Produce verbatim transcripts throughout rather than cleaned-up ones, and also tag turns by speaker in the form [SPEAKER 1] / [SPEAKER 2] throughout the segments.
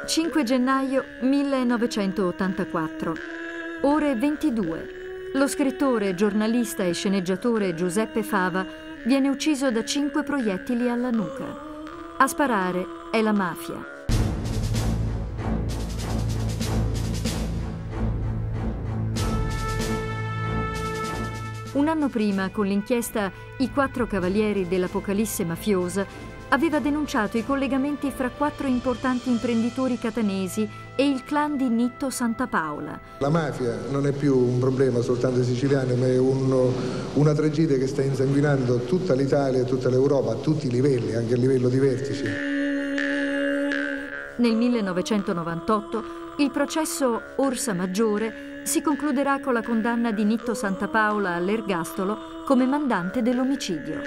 [SPEAKER 1] cinque gennaio millenovecentottantaquattro, ore ventidue. Lo scrittore, giornalista e sceneggiatore Giuseppe Fava viene ucciso da cinque proiettili alla nuca. A sparare è la mafia. Un anno prima, con l'inchiesta I quattro cavalieri dell'Apocalisse mafiosa, aveva denunciato i collegamenti fra quattro importanti imprenditori catanesi e il clan di Nitto Santapaola.
[SPEAKER 2] La mafia non è più un problema soltanto dei siciliani, ma è un, una tragedia che sta insanguinando tutta l'Italia e tutta l'Europa a tutti i livelli, anche a livello di vertici.
[SPEAKER 1] Nel millenovecentonovantotto il processo Orsa Maggiore si concluderà con la condanna di Nitto Santapaola all'ergastolo come mandante dell'omicidio.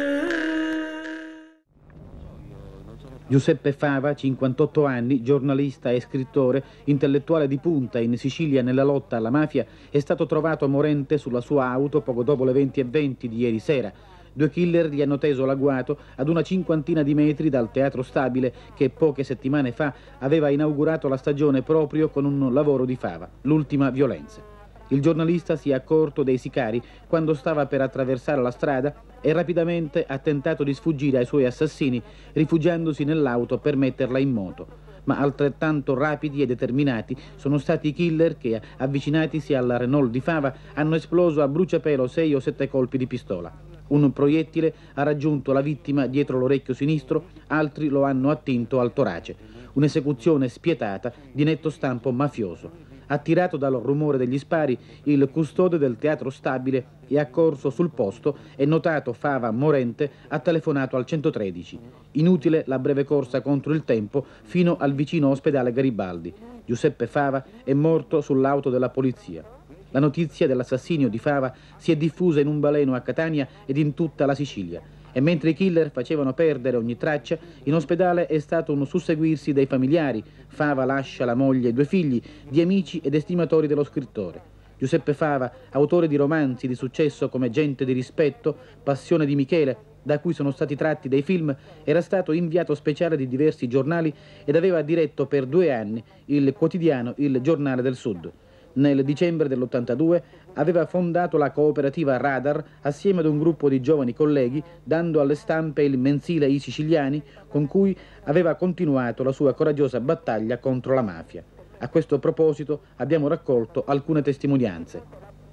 [SPEAKER 3] Giuseppe Fava, cinquantotto anni, giornalista e scrittore, intellettuale di punta in Sicilia nella lotta alla mafia, è stato trovato morente sulla sua auto poco dopo le venti e venti di ieri sera. Due killer gli hanno teso l'agguato ad una cinquantina di metri dal Teatro Stabile che poche settimane fa aveva inaugurato la stagione proprio con un lavoro di Fava, L'ultima violenza. Il giornalista si è accorto dei sicari quando stava per attraversare la strada e rapidamente ha tentato di sfuggire ai suoi assassini, rifugiandosi nell'auto per metterla in moto. Ma altrettanto rapidi e determinati sono stati i killer che, avvicinatisi alla Renault di Fava, hanno esploso a bruciapelo sei o sette colpi di pistola. Un proiettile ha raggiunto la vittima dietro l'orecchio sinistro, altri lo hanno attinto al torace. Un'esecuzione spietata di netto stampo mafioso. Attirato dal rumore degli spari, il custode del Teatro Stabile è accorso sul posto e, notato Fava morente, ha telefonato al centotredici. Inutile la breve corsa contro il tempo fino al vicino ospedale Garibaldi. Giuseppe Fava è morto sull'auto della polizia. La notizia dell'assassinio di Fava si è diffusa in un baleno a Catania ed in tutta la Sicilia. E mentre i killer facevano perdere ogni traccia, in ospedale è stato un susseguirsi dei familiari. Fava lascia la moglie e due figli, di amici ed estimatori dello scrittore. Giuseppe Fava, autore di romanzi di successo come Gente di rispetto, Passione di Michele, da cui sono stati tratti dei film, era stato inviato speciale di diversi giornali ed aveva diretto per due anni il quotidiano Il Giornale del Sud. Nel dicembre dell'ottantadue aveva fondato la cooperativa Radar assieme ad un gruppo di giovani colleghi, dando alle stampe il mensile I Siciliani, con cui aveva continuato la sua coraggiosa battaglia contro la mafia. A questo proposito abbiamo raccolto alcune testimonianze.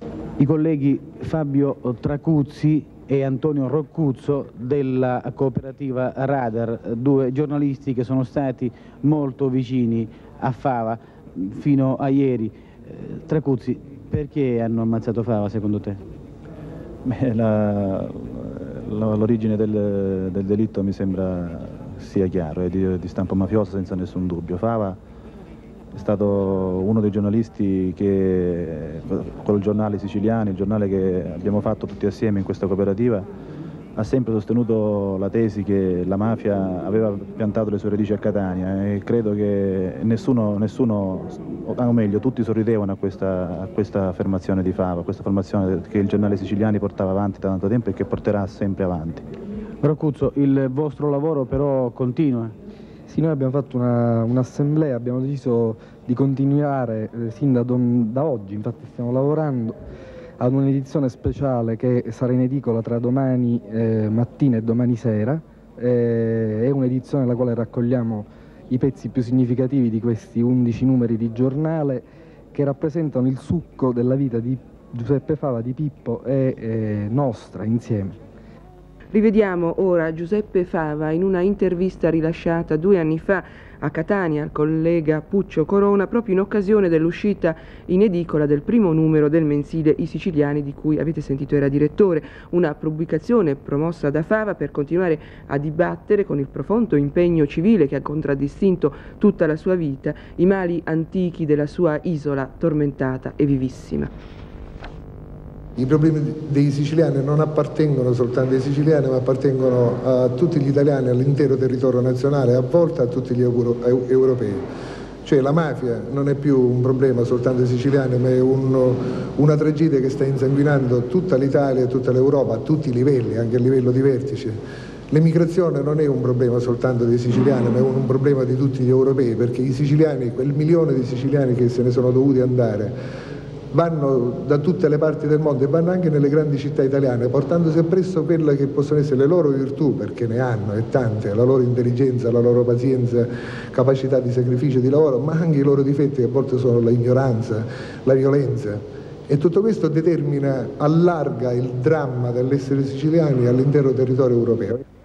[SPEAKER 3] I colleghi Fabio Tracuzzi e Antonio Roccuzzo della cooperativa Radar, due giornalisti che sono stati molto vicini a Fava fino a ieri. Tracuzzi, perché hanno ammazzato Fava secondo te?
[SPEAKER 4] L'origine del, del delitto mi sembra sia chiaro, è di, di stampo mafioso senza nessun dubbio. Fava è stato uno dei giornalisti che, col giornale Siciliani, il giornale che abbiamo fatto tutti assieme in questa cooperativa, ha sempre sostenuto la tesi che la mafia aveva piantato le sue radici a Catania e credo che nessuno, nessuno o meglio, tutti sorridevano a questa, a questa affermazione di Fava, a questa affermazione che il giornale Siciliani portava avanti da tanto tempo e che porterà sempre avanti.
[SPEAKER 3] Roccuzzo, il vostro lavoro però continua?
[SPEAKER 5] Sì, noi abbiamo fatto un'assemblea, un abbiamo deciso di continuare eh, sin da, don, da oggi, infatti stiamo lavorando ad un'edizione speciale che sarà in edicola tra domani eh, mattina e domani sera. Eh, è un'edizione nella quale raccogliamo i pezzi più significativi di questi undici numeri di giornale che rappresentano il succo della vita di Giuseppe Fava, di Pippo e eh, nostra insieme.
[SPEAKER 6] Rivediamo ora Giuseppe Fava in una intervista rilasciata due anni fa a Catania al collega Puccio Corona proprio in occasione dell'uscita in edicola del primo numero del mensile I Siciliani, di cui avete sentito era direttore, una pubblicazione promossa da Fava per continuare a dibattere con il profondo impegno civile che ha contraddistinto tutta la sua vita i mali antichi della sua isola tormentata e vivissima.
[SPEAKER 2] I problemi dei siciliani non appartengono soltanto ai siciliani, ma appartengono a tutti gli italiani, all'intero territorio nazionale e a volte a tutti gli euro europei. Cioè la mafia non è più un problema soltanto dei siciliani, ma è un, una tragedia che sta insanguinando tutta l'Italia e tutta l'Europa a tutti i livelli, anche a livello di vertice. L'emigrazione non è un problema soltanto dei siciliani, ma è un problema di tutti gli europei, perché i siciliani, quel milione di siciliani che se ne sono dovuti andare, vanno da tutte le parti del mondo e vanno anche nelle grandi città italiane, portandosi appresso quelle che possono essere le loro virtù, perché ne hanno e tante, la loro intelligenza, la loro pazienza, capacità di sacrificio, di lavoro, ma anche i loro difetti, che a volte sono l'ignoranza, la violenza. E tutto questo determina, allarga il dramma dell'essere siciliani all'intero territorio europeo.